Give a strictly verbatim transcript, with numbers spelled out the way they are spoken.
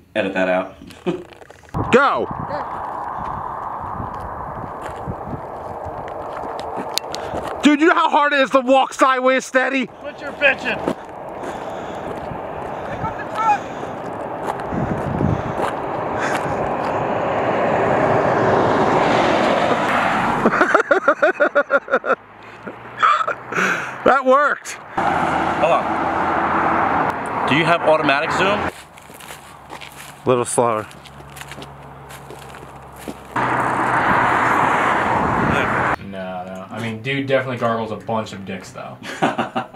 edit that out. Go! Dude, you know how hard it is to walk sideways steady? Quit your bitching. Pick up the truck. That worked. Hold on. Do you have automatic zoom? A little slower. No, no. I mean, dude definitely gargles a bunch of dicks though.